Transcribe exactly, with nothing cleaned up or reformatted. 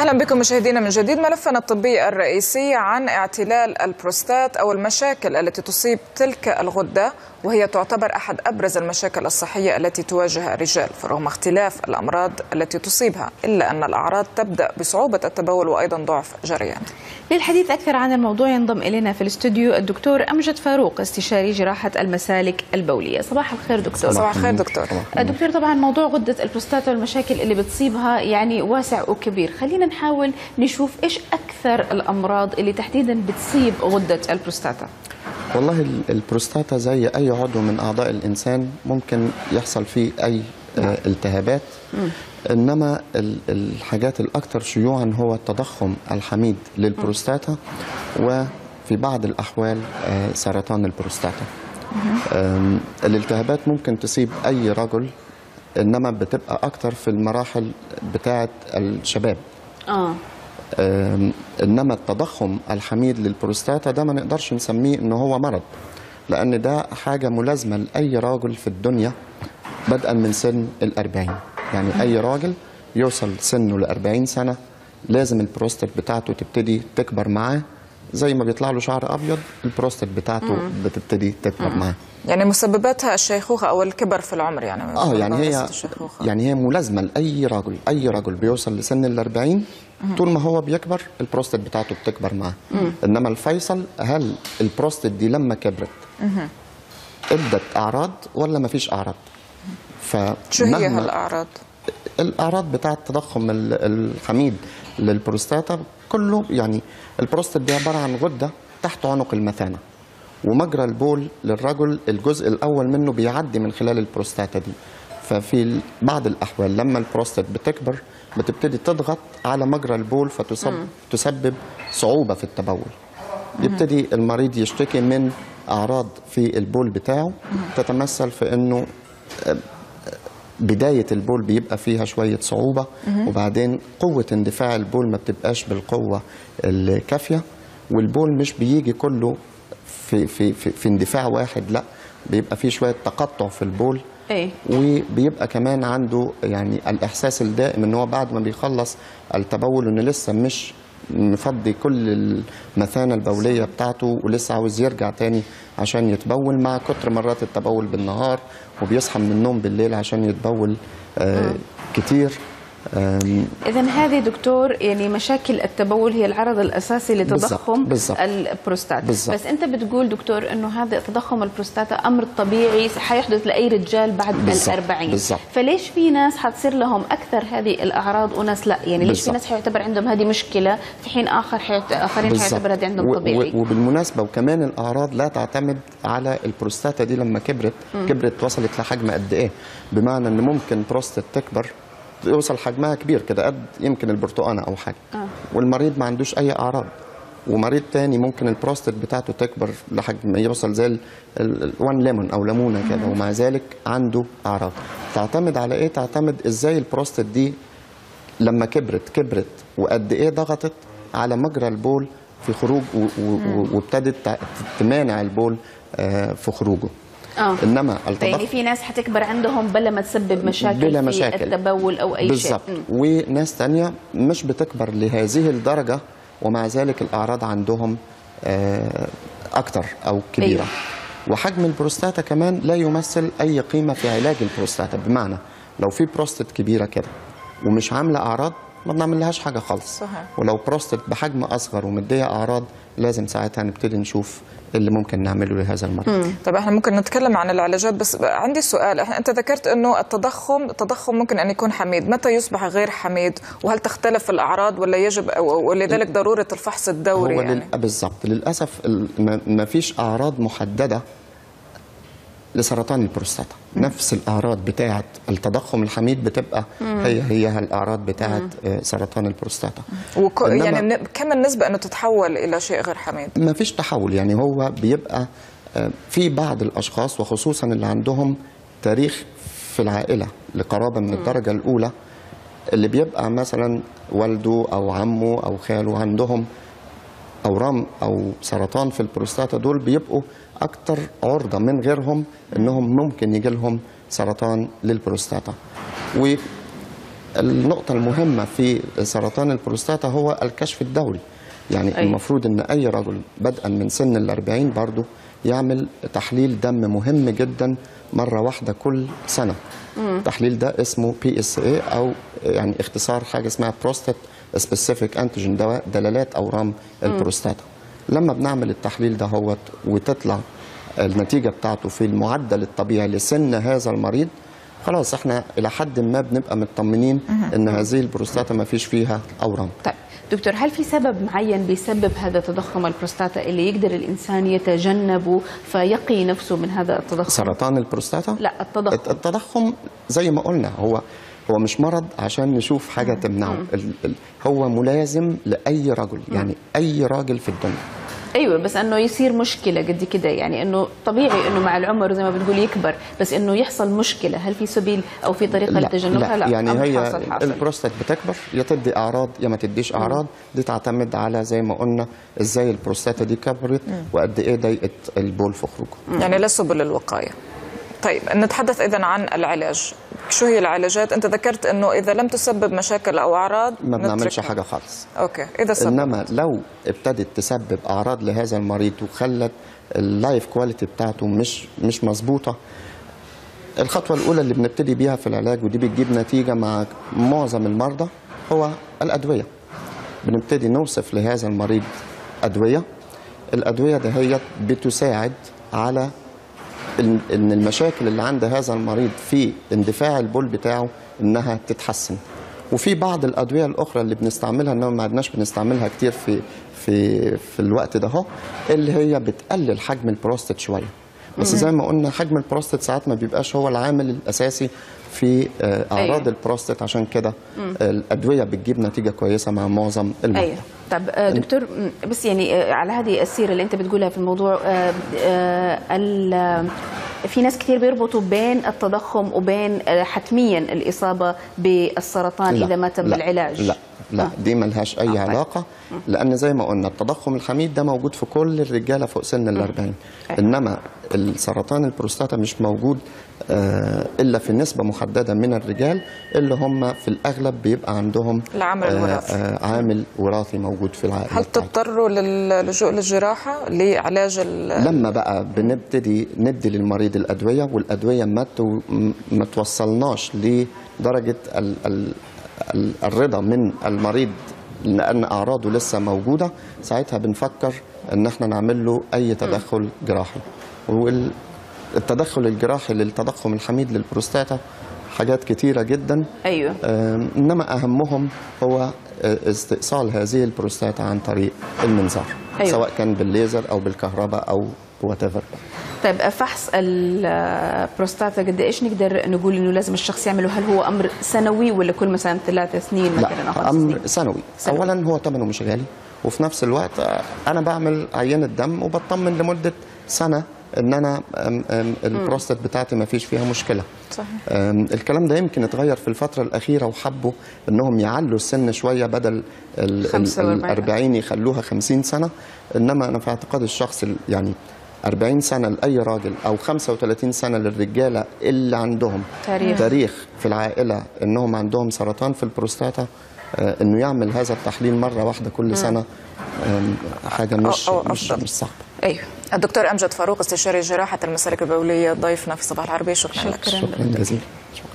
أهلا بكم مشاهدينا من جديد. ملفنا الطبي الرئيسي عن اعتلال البروستات أو المشاكل التي تصيب تلك الغدة، وهي تعتبر أحد أبرز المشاكل الصحية التي تواجه الرجال، فرغم اختلاف الأمراض التي تصيبها إلا أن الأعراض تبدأ بصعوبة التبول وأيضا ضعف جريان. للحديث أكثر عن الموضوع ينضم إلينا في الاستوديو الدكتور أمجد فاروق، استشاري جراحة المسالك البولية. صباح الخير دكتور. صباح الخير دكتور. دكتور، طبعا موضوع غدة البروستاتا والمشاكل اللي بتصيبها يعني واسع وكبير، خلينا نحاول نشوف إيش أكثر الأمراض اللي تحديدا بتصيب غدة البروستاتا. والله البروستاتا زي أي عضو من أعضاء الإنسان ممكن يحصل فيه أي آه التهابات، م. إنما الحاجات الأكثر شيوعا هو التضخم الحميد للبروستاتا، وفي بعض الأحوال آه سرطان البروستاتا. الالتهابات ممكن تصيب أي رجل، إنما بتبقى أكثر في المراحل بتاعة الشباب. آه. إنما التضخم الحميد للبروستاتا ده ما نقدرش نسميه إنه هو مرض، لأن ده حاجة ملازمة لأي راجل في الدنيا بدءا من سن الأربعين. يعني أي راجل يوصل سنه لأربعين سنة لازم البروستات بتاعته تبتدي تكبر معاه، زي ما بيطلع له شعر أبيض البروستات بتاعته مم. بتبتدي تكبر مم. معاه. يعني مسبباتها الشيخوخة أو الكبر في العمر يعني. اه يعني هي يعني هي ملازمة لأي رجل، أي رجل بيوصل لسن الأربعين طول ما هو بيكبر البروستات بتاعته بتكبر معاه. إنما الفيصل هل البروستات دي لما كبرت مم. ادت أعراض ولا ما فيش أعراض؟ شو هي هالأعراض؟ الأعراض بتاعة التضخم الحميد للبروستاتا كله، يعني البروستات دي عبارة عن غدة تحت عنق المثانة، ومجرى البول للرجل الجزء الأول منه بيعدي من خلال البروستاتا دي. ففي بعض الأحوال لما البروستات بتكبر بتبتدي تضغط على مجرى البول فتسبب صعوبة في التبول. يبتدي المريض يشتكي من أعراض في البول بتاعه تتمثل في أنه بداية البول بيبقى فيها شوية صعوبة، وبعدين قوة اندفاع البول ما بتبقاش بالقوة الكافية، والبول مش بيجي كله في, في, في, في اندفاع واحد، لا بيبقى فيه شوية تقطع في البول. ايه؟ وبيبقى كمان عنده يعني الإحساس الدائم ان هو بعد ما بيخلص التبول انه لسه مش مفضي كل المثانة البولية بتاعته ولسه عاوز يرجع تاني عشان يتبول، مع كتر مرات التبول بالنهار، وبيصحى من النوم بالليل عشان يتبول آه كتير. إذا هذه دكتور يعني مشاكل التبول هي العرض الأساسي لتضخم البروستاتا. بس أنت بتقول دكتور إنه هذا تضخم البروستاتا أمر طبيعي حيحدث لأي رجال بعد الأربعين، بالزبط. فليش في ناس حتصير لهم أكثر هذه الأعراض وناس لا؟ يعني ليش بالزبط. في ناس حيعتبر عندهم هذه مشكلة في حين آخر حيعت... آخرين حيعتبر هذه عندهم طبيعي؟ وبالمناسبة وكمان الأعراض لا تعتمد على البروستاتا دي لما كبرت، م. كبرت وصلت لحجم قد إيه، بمعنى إن ممكن بروستات تكبر يوصل حجمها كبير كده قد يمكن البرتقانه او حاجه، آه. والمريض ما عندوش اي اعراض. ومريض تاني ممكن البروستات بتاعته تكبر لحجم يوصل زي الوان ليمون او ليمونه كده، ومع ذلك عنده اعراض. تعتمد على ايه؟ تعتمد ازاي البروستات دي لما كبرت كبرت وقد ايه ضغطت على مجرى البول في خروج وابتدت تمانع البول في خروجه. اه انما يعني في ناس حتكبر عندهم بلا ما تسبب مشاكل بلا في مشاكل. التبول او اي بالزبط. شيء بالضبط. وناس ثانيه مش بتكبر لهذه الدرجه ومع ذلك الاعراض عندهم اكتر او كبيره. أيوه. وحجم البروستاتا كمان لا يمثل اي قيمه في علاج البروستاتا، بمعنى لو في بروستات كبيره كده ومش عامله اعراض ما بنعملهاش حاجه خالص. صحيح. ولو بروستات بحجم اصغر ومديه اعراض لازم ساعتها نبتدي نشوف اللي ممكن نعمله لهذا المرض. طب احنا ممكن نتكلم عن العلاجات، بس عندي سؤال. انت ذكرت انه التضخم التضخم ممكن ان يكون حميد، متى يصبح غير حميد؟ وهل تختلف الاعراض ولا يجب ولذلك ضروره الفحص الدوري؟ هو يعني بالضبط. للاسف ما فيش اعراض محدده لسرطان البروستاتا. مم. نفس الاعراض بتاعه التضخم الحميد بتبقى مم. هي هي الاعراض بتاعه مم. سرطان البروستاتا. وك... يعني كم النسبه انه تتحول الى شيء غير حميد؟ ما فيش تحول، يعني هو بيبقى في بعض الاشخاص وخصوصا اللي عندهم تاريخ في العائله لقرابه من الدرجه الاولى، اللي بيبقى مثلا والده او عمه او خاله عندهم اورام او سرطان في البروستاتا، دول بيبقوا اكتر عرضه من غيرهم انهم ممكن يجي لهم سرطان للبروستاتا. النقطة المهمة في سرطان البروستاتا هو الكشف الدوري. يعني أي. المفروض ان اي رجل بدءا من سن الأربعين برضو يعمل تحليل دم مهم جدا مرة واحدة كل سنة. مم. التحليل ده اسمه بي اس اي او يعني اختصار حاجة اسمها بروستات سبيسيفيك انتيجين، دلالات اورام البروستاتا. لما بنعمل التحليل ده هو وتطلع النتيجة بتاعته في المعدل الطبيعي لسن هذا المريض، خلاص احنا الى حد ما بنبقى مطمنين ان هذه البروستاتا ما فيش فيها اورام. طيب دكتور، هل في سبب معين بيسبب هذا تضخم البروستاتا اللي يقدر الانسان يتجنبه فيقي نفسه من هذا التضخم؟ سرطان البروستاتا؟ لا، التضخم. التضخم زي ما قلنا هو هو مش مرض عشان نشوف حاجه تمنعه. هو ملازم لاي رجل، يعني اي راجل في الدنيا. ايوه، بس انه يصير مشكله قد كده، يعني انه طبيعي انه مع العمر زي ما بتقول يكبر، بس انه يحصل مشكله، هل في سبيل او في طريقه لتجنبها؟ لا, لا يعني هي حاصل حاصل. البروستات بتكبر، يا تدي اعراض يا ما تديش اعراض. دي تعتمد على زي ما قلنا ازاي البروستاتا دي كبرت وقد ايه ضيقت البول في خروجه. يعني لا سبل للوقايه. طيب نتحدث إذن عن العلاج. شو هي العلاجات؟ أنت ذكرت أنه إذا لم تسبب مشاكل أو أعراض ما بنعملش حاجة خالص. أوكي. إذا سبب. إنما لو ابتدت تسبب أعراض لهذا المريض وخلت اللايف كواليتي بتاعته مش مش مظبوطة، الخطوة الأولى اللي بنبتدي بيها في العلاج ودي بتجيب نتيجة مع معظم المرضى هو الأدوية. بنبتدي نوصف لهذا المريض أدوية. الأدوية دهيت بتساعد على ان المشاكل اللي عند هذا المريض في اندفاع البول بتاعه انها تتحسن. وفي بعض الادويه الاخرى اللي بنستعملها انما ما عدناش بنستعملها كتير في في في الوقت ده اهو، اللي هي بتقلل حجم البروستات شويه. بس زي ما قلنا حجم البروستات ساعات ما بيبقاش هو العامل الاساسي في اعراض أيوة. البروستات، عشان كده الادويه بتجيب نتيجه كويسه مع معظم المرضى. أيوة. طب دكتور، بس يعني على هذه السيره اللي انت بتقولها في الموضوع، في ناس كثير بيربطوا بين التضخم وبين حتميا الاصابه بالسرطان لا. اذا ما تم لا. العلاج. لا لا، دي ملهاش اي آه. علاقه، لان زي ما قلنا التضخم الحميد ده موجود في كل الرجاله فوق سن الأربعين، انما السرطان البروستاتا مش موجود آه الا في نسبه محدده من الرجال اللي هم في الاغلب بيبقى عندهم العامل الوراثي. آه آه عامل وراثي موجود في العائله. هل تضطروا للجوء للجراحه لعلاج لما بقى بنبتدي ندي للمريض الادويه، والادويه ما ما توصلناش لدرجه ال ال الرضا من المريض لأن أعراضه لسه موجودة، ساعتها بنفكر إن احنا نعمل له أي تدخل جراحي. والتدخل الجراحي للتضخم الحميد للبروستاتا حاجات كتيرة جدا. أيوة. إنما أهمهم هو استئصال هذه البروستاتا عن طريق المنظار. أيوة. سواء كان بالليزر أو بالكهرباء أو واتيفر. طيب فحص البروستاتا قد ايش نقدر نقول انه لازم الشخص يعمله؟ هل هو امر سنوي ولا كل مثلا ثلاث سنين مثلا او خمس سنين؟ امر سنوي. سنوي. اولا هو ثمنه مش غالي، وفي نفس الوقت انا بعمل عينه دم وبطمن لمده سنه ان انا البروستات بتاعتي ما فيش فيها مشكله. صحيح. الكلام ده يمكن اتغير في الفتره الاخيره وحبوا انهم يعلوا السن شويه، بدل الأربعين يخلوها خمسين سنه. انما انا في اعتقاد الشخص يعني أربعين سنة لأي راجل أو خمسة وثلاثين سنة للرجالة اللي عندهم تاريخ, تاريخ في العائلة إنهم عندهم سرطان في البروستاتا، آه إنه يعمل هذا التحليل مرة واحدة كل سنة حاجة مش أو أو مش, مش صعبة. أيوه. الدكتور أمجد فاروق، استشاري جراحة المسالك البولية، ضيفنا في صباح العربية. شكرا, شكرا لك. شكرا جزيلا.